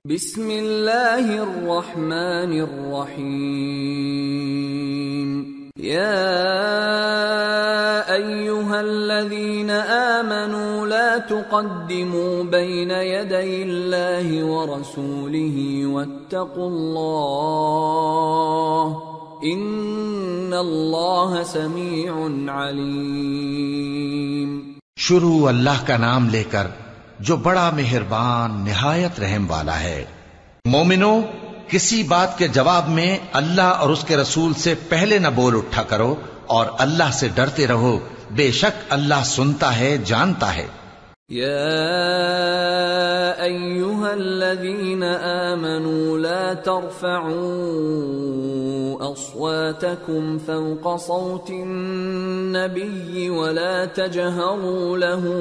بسم اللہ الرحمن الرحیم یا ایہا الذین آمنوا لا تقدموا بین یدی اللہ ورسولہ واتقوا اللہ ان اللہ سمیع علیم۔ شروع اللہ کا نام لے کر جو بڑا مہربان نہایت رحم والا ہے۔ مومنو، کسی بات کے جواب میں اللہ اور اس کے رسول سے پہلے نہ بول اٹھا کرو اور اللہ سے ڈرتے رہو، بے شک اللہ سنتا ہے، جانتا ہے۔ یا ایہا الذین آمنوا لا ترفعوا اصواتکم فوق صوت النبی ولا تجہروا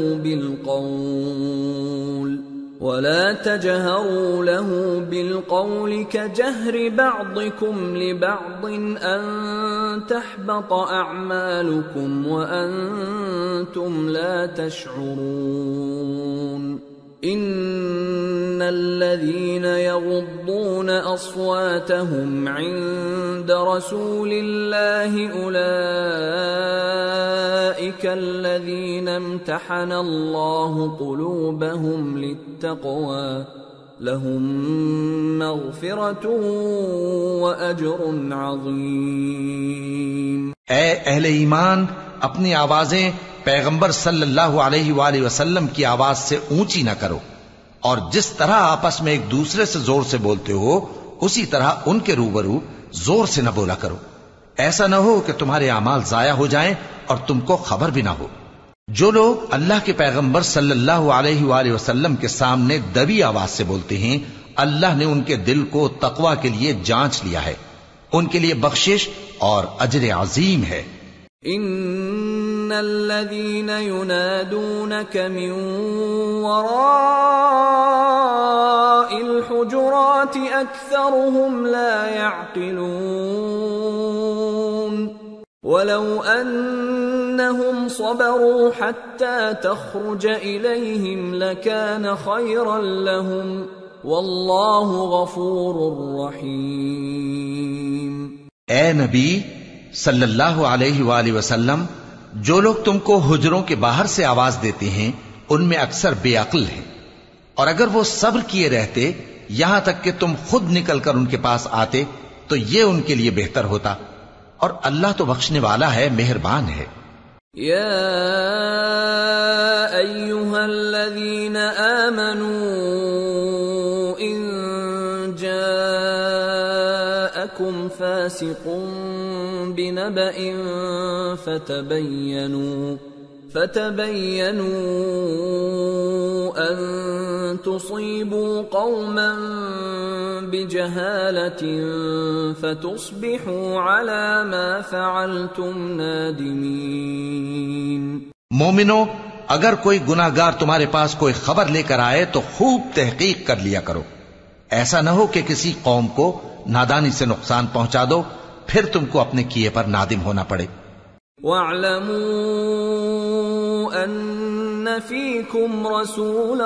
له بالقول كجهر بعضكم لبعض ان تحبط اعمالكم وانتم لا تشعرون ان الذين يغضون اصواتهم عند رسول الله اولئك الذين امتحن الله قلوبهم للتقوى لهم مغفرة واجر عظيم۔ اے اہل ایمان، اپنی آوازیں پیغمبر صلی اللہ علیہ وآلہ وسلم کی آواز سے اونچی نہ کرو، اور جس طرح آپس میں ایک دوسرے سے زور سے بولتے ہو اسی طرح ان کے روبرو زور سے نہ بولا کرو، ایسا نہ ہو کہ تمہارے اعمال ضائع ہو جائیں اور تم کو خبر بھی نہ ہو۔ جو لوگ اللہ کے پیغمبر صلی اللہ علیہ وآلہ وسلم کے سامنے دبی آواز سے بولتے ہیں، اللہ نے ان کے دل کو تقوی کے لیے جانچ لیا ہے، ان کے لیے بخشش اور اجر عظیم ہے۔ ان الذين ينادونك من وراء الحجرات اكثرهم لا يعقلون ولو انهم صبروا حتى تخرج اليهم لكان خيرا لهم والله غفور رحيم۔ اے نبی صلی اللہ علیہ وآلہ وسلم، جو لوگ تم کو حجروں کے باہر سے آواز دیتے ہیں ان میں اکثر بے عقل ہیں، اور اگر وہ صبر کیے رہتے یہاں تک کہ تم خود نکل کر ان کے پاس آتے تو یہ ان کے لیے بہتر ہوتا، اور اللہ تو بخشنے والا ہے، مہربان ہے۔ یا ایہا الذین آمنوا ان جاءکم فاسق بنبأ فتبينوا أن تصيبوا قوما بجهالة فتصبحوا على ما فعلتم نادمين۔ مومنو، اگر کوئی گناہگار تمہارے پاس کوئی خبر لے کر آئے تو خوب تحقیق کر لیا کرو، ایسا نہ ہو کہ کسی قوم کو نادانی سے نقصان پہنچا دو پھر تم کو اپنے کیے پر نادم ہونا پڑے۔ وَاعْلَمُوا أَنَّ فِيكُمْ رَسُولَ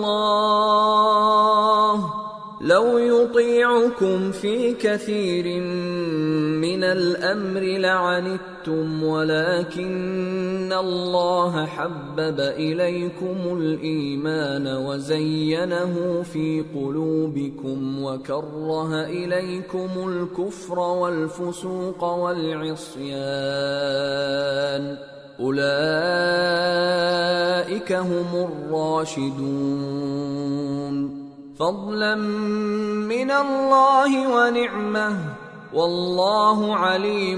اللَّهِ لَوْ يُطِيعُكُمْ فِي كَثِيرٍ مِّنَ الْأَمْرِ لَعَنِتُّمْ وَلَكِنَّ اللَّهَ حَبَّبَ إِلَيْكُمُ الْإِيمَانَ وَزَيَّنَهُ فِي قُلُوبِكُمْ وَكَرَّهَ إِلَيْكُمُ الْكُفْرَ وَالْفُسُوقَ وَالْعِصْيَانَ أُولَئِكَ هُمُ الرَّاشِدُونَ فضلا من اللہ ونعمہ واللہ علیم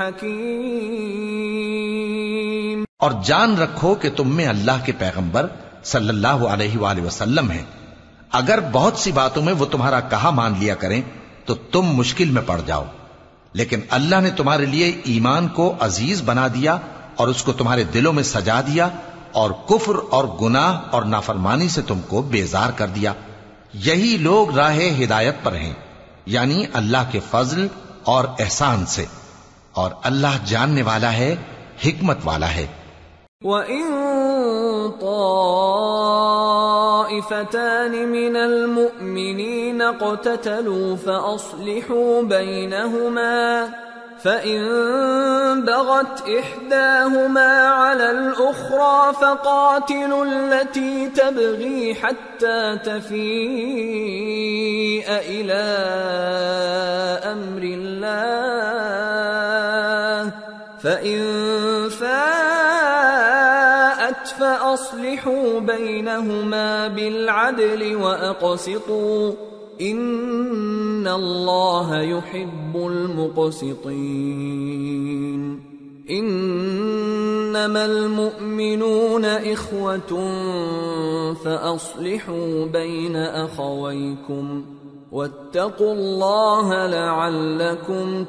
حکیم۔ اور جان رکھو کہ تم میں اللہ کے پیغمبر صلی اللہ علیہ وآلہ وسلم ہیں، اگر بہت سی باتوں میں وہ تمہارا کہا مان لیا کریں تو تم مشکل میں پڑ جاؤ، لیکن اللہ نے تمہارے لیے ایمان کو عزیز بنا دیا اور اس کو تمہارے دلوں میں سجا دیا، اور کفر اور گناہ اور نافرمانی سے تم کو بیزار کر دیا۔ یہی لوگ راہ ہدایت پر ہیں، یعنی اللہ کے فضل اور احسان سے، اور اللہ جاننے والا ہے، حکمت والا ہے۔ وَإِن طائفتان من المؤمنين اقتتلوا فأصلحوا بينهما فإن بغت إحداهما على الأخرى فقاتلوا التي تبغي حتى تفيء إلى أمر الله فإن فاءت فأصلحوا بينهما بالعدل وأقسطوا إن الله يحب المقسطين إنما المؤمنون إخوة فأصلحوا بين أخويكم واتقوا الله لعلكم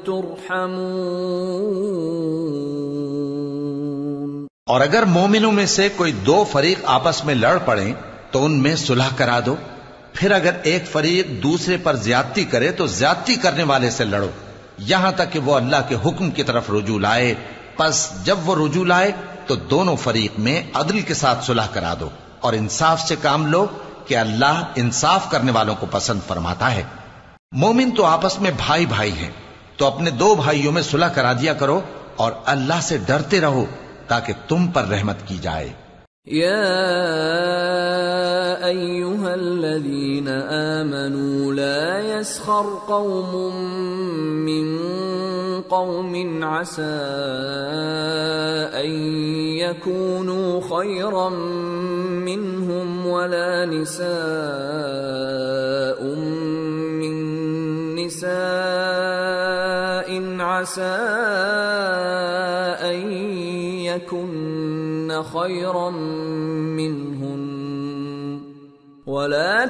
ترحمون۔ اور اگر مومنوں میں سے کوئی دو فریق آپس میں لڑ پڑیں تو ان میں صلح کرا دو، پھر اگر ایک فریق دوسرے پر زیادتی کرے تو زیادتی کرنے والے سے لڑو یہاں تک کہ وہ اللہ کے حکم کی طرف رجوع لائے، پس جب وہ رجوع لائے تو دونوں فریق میں عدل کے ساتھ صلح کرا دو اور انصاف سے کام لو کہ اللہ انصاف کرنے والوں کو پسند فرماتا ہے۔ مومن تو آپس میں بھائی بھائی ہیں، تو اپنے دو بھائیوں میں صلح کرا دیا کرو اور اللہ سے ڈرتے رہو تاکہ تم پر رحمت کی جائے۔ يا أيها الذين آمنوا لا يسخر قوم من قوم عسى أن يكونوا خيرا منهم ولا نساء من نساء عسى أن يكن خيرا منهن ولا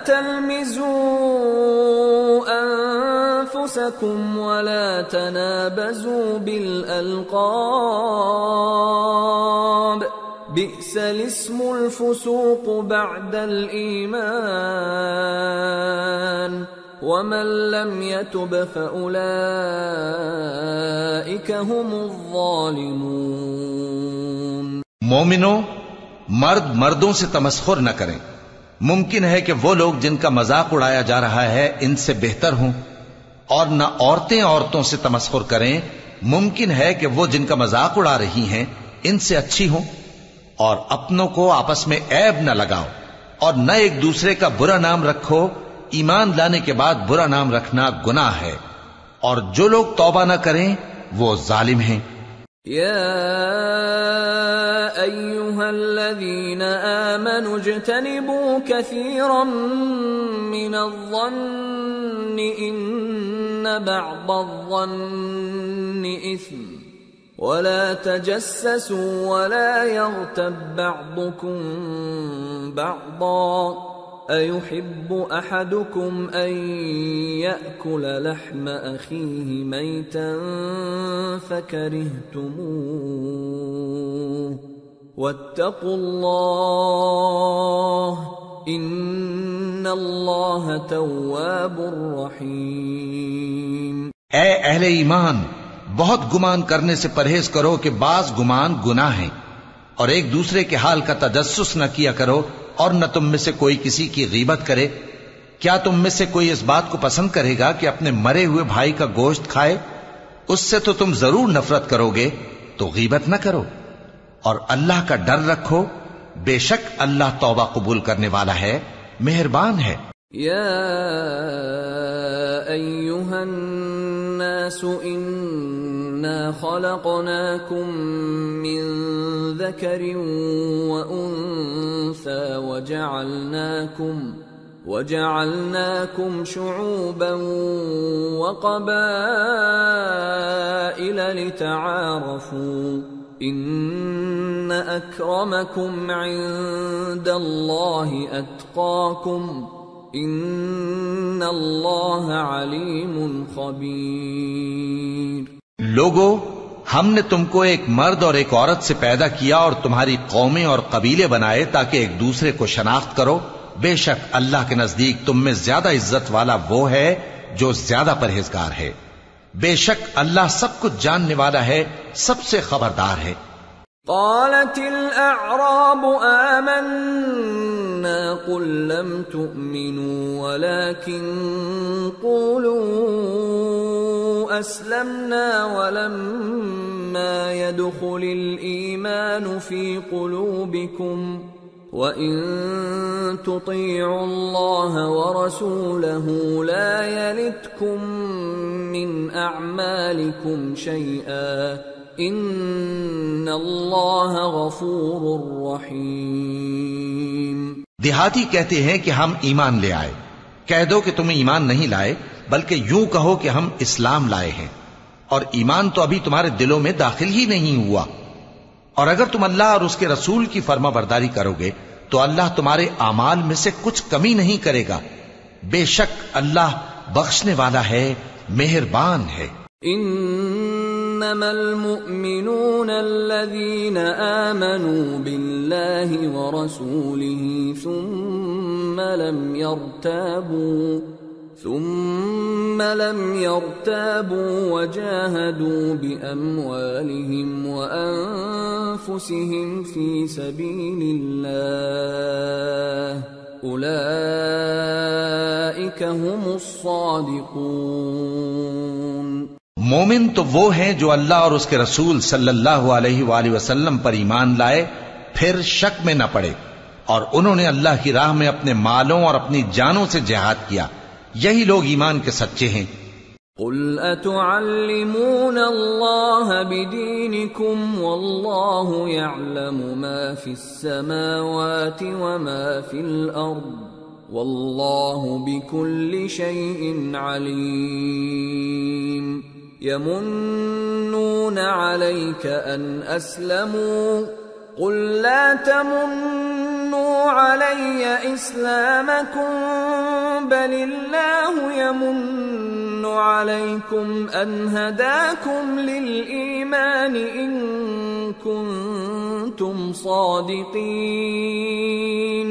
تلمزوا أنفسكم ولا تنابزوا بالألقاب بئس الاسم الفسوق بعد الإيمان ومن لم يتب فأولئك هم الظالمون۔ مومنوں، مرد مردوں سے تمسخر نہ کریں۔ ممکن ہے کہ وہ لوگ جن کا مذاق اڑایا جا رہا ہے ان سے بہتر ہوں، اور نہ عورتیں عورتوں سے تمسخر کریں۔ ممکن ہے کہ وہ جن کا مذاق اڑا رہی ہیں ان سے اچھی ہوں، اور اپنوں کو آپس میں عیب نہ لگاؤ اور نہ ایک دوسرے کا برا نام رکھو۔ ایمان لانے کے بعد برا نام رکھنا گناہ ہے، اور جو لوگ توبہ نہ کریں وہ ظالم ہیں۔ أيها الذين آمنوا اجتنبوا كثيرا من الظن إن بعض الظن إثم ولا تجسسوا ولا يغتب بعضكم بعضا أيحب أحدكم أن يأكل لحم أخيه ميتا فكرهتموه واتقوا الله إن الله تواب رحيم۔ اے اہل ایمان، بہت گمان کرنے سے پرہیز کرو کہ بعض گمان گناہ ہیں، اور ایک دوسرے کے حال کا تجسس نہ کیا کرو، اور نہ تم میں سے کوئی کسی کی غیبت کرے۔ کیا تم میں سے کوئی اس بات کو پسند کرے گا کہ اپنے مرے ہوئے بھائی کا گوشت کھائے؟ اس سے تو تم ضرور نفرت کرو گے، تو غیبت نہ کرو، اور اللہ کا ڈر رکھو، بے شک اللہ توبہ قبول کرنے والا ہے، مہربان ہے۔ یا ایھا الناس انا خلقناکم من ذکر وانثى وجعلناكم شعوبا وقبائل لتعارفوا ان اکرمکم عند اللہ اتقاکم ان اللہ علیم خبیر۔ لوگو، ہم نے تم کو ایک مرد اور ایک عورت سے پیدا کیا اور تمہاری قومیں اور قبیلے بنائے تاکہ ایک دوسرے کو شناخت کرو۔ بے شک اللہ کے نزدیک تم میں زیادہ عزت والا وہ ہے جو زیادہ پرہیزگار ہے۔ بے شک اللہ سب کچھ جاننے والا ہے، سب سے خبردار ہے۔ قالت الأعراب آمنا قل لم تؤمنوا ولكن قولوا أسلمنا ولما يدخل الإيمان في قلوبكم وَإِن تُطِيعُوا اللَّهَ وَرَسُولَهُ لَا يَلِتْكُم مِّنْ أَعْمَالِكُمْ شَيْئًا إِنَّ اللَّهَ غَفُورٌ رَّحِيمٌ۔ دیہاتی کہتے ہیں کہ ہم ایمان لے آئے۔ کہہ دو کہ تم ایمان نہیں لائے بلکہ یوں کہو کہ ہم اسلام لائے ہیں، اور ایمان تو ابھی تمہارے دلوں میں داخل ہی نہیں ہوا۔ اور اگر تم اللہ اور اس کے رسول کی فرما برداری کرو گے تو اللہ تمہارے اعمال میں سے کچھ کمی نہیں کرے گا، بے شک اللہ بخشنے والا ہے، مہربان ہے۔ انما المؤمنون الذين آمنوا بالله ورسوله ثم لم يرتابوا وجاهدوا بأموالهم وأنفسهم في سبيل الله أولئك هم الصادقون۔ مومن تو وہ ہیں جو اللہ اور اس کے رسول صلی اللہ علیہ وآلہ وسلم پر ایمان لائے پھر شک میں نہ پڑے، اور انہوں نے اللہ کی راہ میں اپنے مالوں اور اپنی جانوں سے جہاد کیا، یہی لوگ ایمان کے سچے ہیں۔ قل اتعلمون اللہ بدینکم واللہ یعلم ما فی السماوات وما فی الارض واللہ بکل شیء علیم۔ یمنون علیک ان اسلموا قل لا تمنوا علی اسلامکم بل اللہ یمن علیکم ان ہداکم للایمان ان کنتم صادقین۔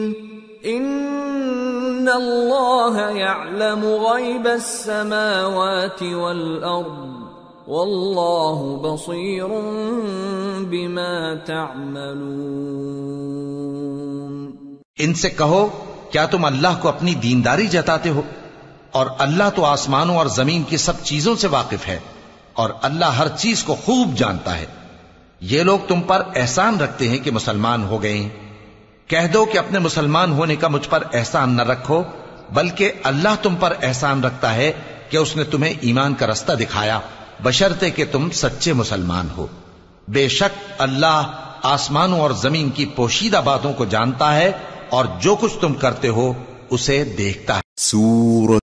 ان اللہ یعلم غیب السماوات والارض واللہ بصیر بما تعملون۔ ان سے کہو کیا تم اللہ کو اپنی دینداری جتاتے ہو؟ اور اللہ تو آسمانوں اور زمین کی سب چیزوں سے واقف ہے، اور اللہ ہر چیز کو خوب جانتا ہے۔ یہ لوگ تم پر احسان رکھتے ہیں کہ مسلمان ہو گئے ہیں۔ کہہ دو کہ اپنے مسلمان ہونے کا مجھ پر احسان نہ رکھو، بلکہ اللہ تم پر احسان رکھتا ہے کہ اس نے تمہیں ایمان کا رستہ دکھایا، بشرطے کہ تم سچے مسلمان ہو۔ بے شک اللہ آسمانوں اور زمین کی پوشیدہ باتوں کو جانتا ہے، اور جو کچھ تم کرتے ہو اسے دیکھتا ہے۔